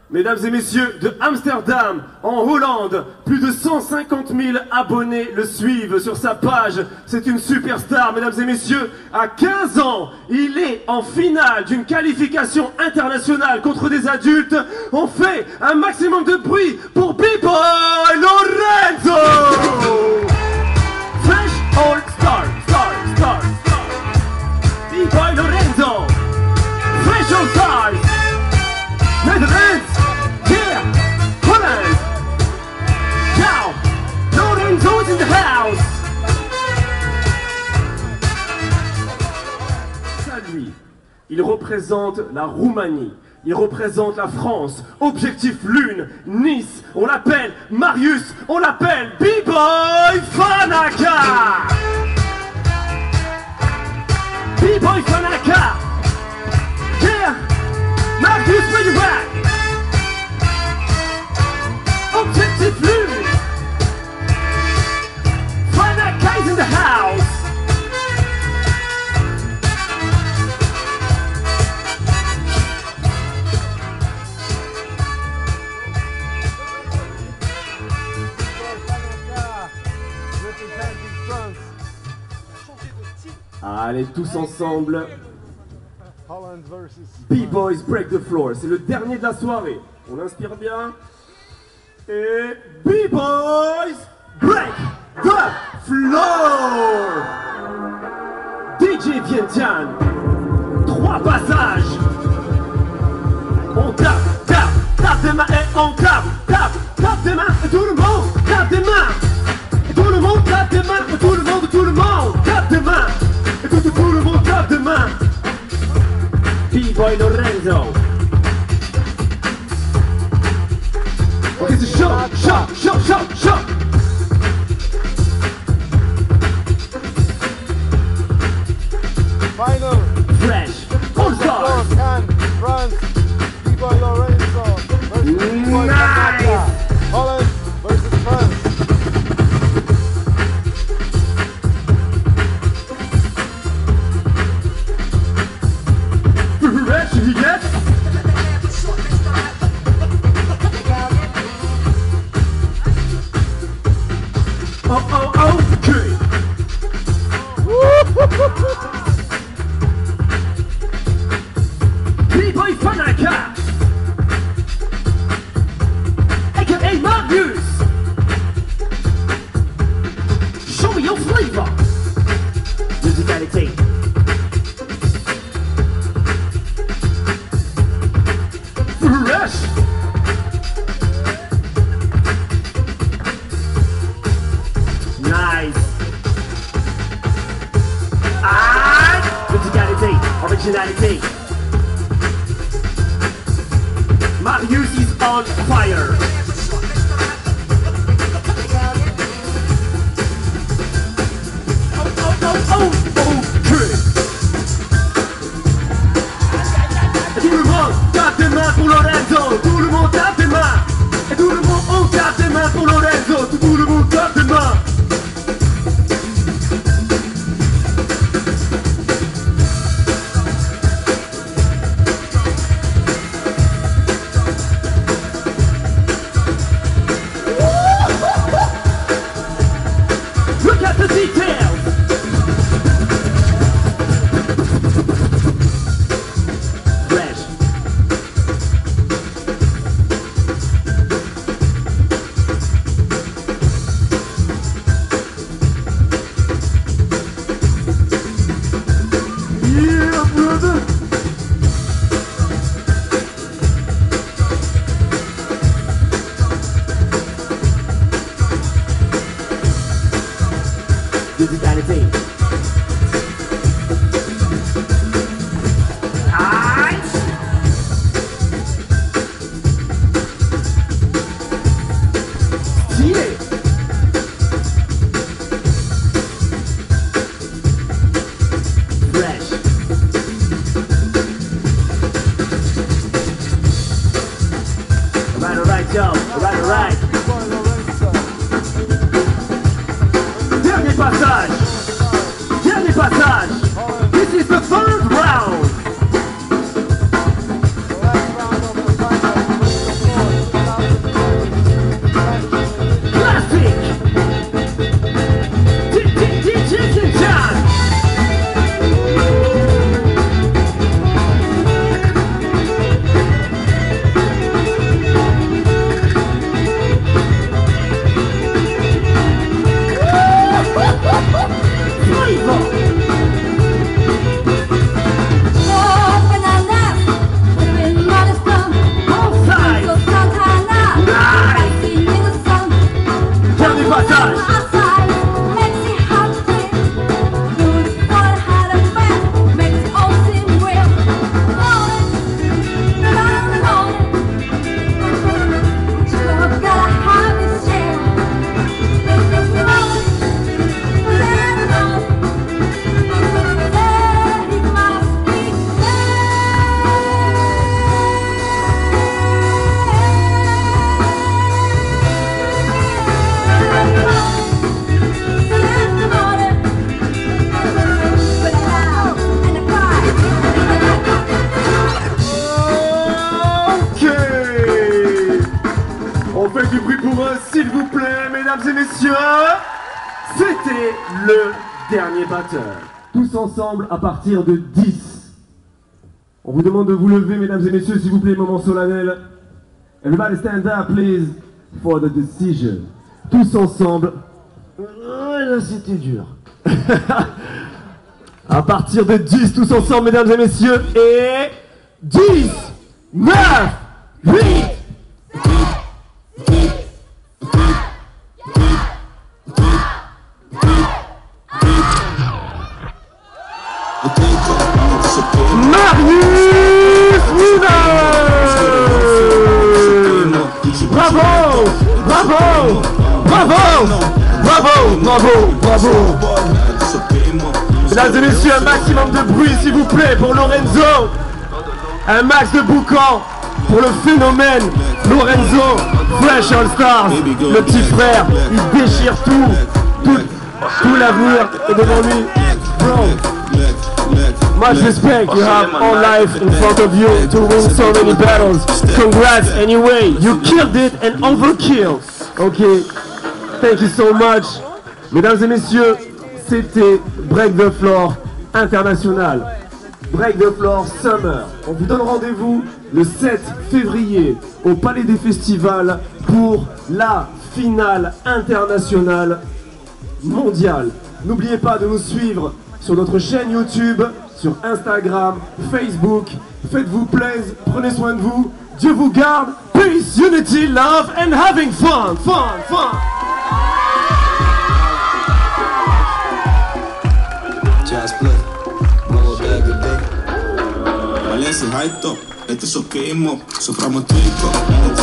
Mesdames et messieurs, de Amsterdam, en Hollande, plus de 150 000 abonnés le suivent sur sa page. C'est une superstar, mesdames et messieurs. À 15 ans, il est en finale d'une qualification internationale contre des adultes. On fait un maximum de bruit pour B-Boy Lorenzo! Fresh All Star, star. B-Boy Lorenzo! Fresh All Stars! Netherlands! Yeah! Holland! Now! Lorenzo's in the house! Ça, lui, il représente la Roumanie. Il représente la France. Objectif Lune, Nice. On l'appelle Marius. On l'appelle B-Boy Fanaka! B-Boy Fanaka! Yeah! Marius, where you at? Objectif Lune! Fanaka is in the house! Allez, tous ensemble. B-Boys Break the Floor. C'est le dernier de la soirée. On inspire bien. Et B-Boys Break the Floor. DJ Vientiane. 3 passages. On tape des mains et on tape des mains et tout le monde tape des mains. Et tout le monde tape des mains et tout le monde tape des mains. Et tout le monde tape des mains. B-Boy Lorenzo. Ok, c'est chaud. Final. Fresh. All Stars. Cannes, France. B-Boy Lorenzo versus B-Boy Fanaka. Holland versus France. Fresh, he gets. Okay. B-Boy Fanaka, aka Marius. Show me your flavor. Musicality. Fresh. Nice. Musicality, originality. Marius is on fire. Okay. Tout le monde tape des mains pour Lorenzo. Tout le monde tape des mains. Et tout le monde on tape des mains pour Lorenzo. Tout le monde tape des mains. Look at the details. Fresh. Yeah, brother. Musicality. Nice. Stylé. Fresh. Alright, yo. Alright. B-Boy Lorenzo. Dernier passage. This is the third round. The last round of the final. faites du bruit pour eux, s'il vous plaît, mesdames et messieurs. C'était le dernier batteur. Tous ensemble à partir de 10. On vous demande de vous lever, mesdames et messieurs, s'il vous plaît, moment solennel. Everybody stand up, please, for the decision. Tous ensemble. Là, c'était dur. À partir de 10, tous ensemble, mesdames et messieurs. Et 10, 9, 8. Marius Mineur. Bravo, bravo, bravo, bravo, bravo, bravo. Mesdames et messieurs, un maximum de bruit s'il vous plaît pour Lorenzo. Un max de boucan pour le phénomène Lorenzo Fresh All Stars. Le petit frère, il déchire tout l'avenir est devant lui. Bro, much respect, you have all life in front of you to win so many battles. Congrats anyway, you killed it and overkill. Ok, thank you so much. Mesdames et messieurs, c'était Break the Floor International. Break the Floor Summer. On vous donne rendez-vous le 7 février au Palais des Festivals pour la finale internationale mondiale. N'oubliez pas de nous suivre sur notre chaîne YouTube, sur Instagram, Facebook. Faites-vous plaisir, prenez soin de vous. Dieu vous garde. Peace, unity, love and having fun. Fun, fun. Valencia, high top, este es Okimo, soframos trico.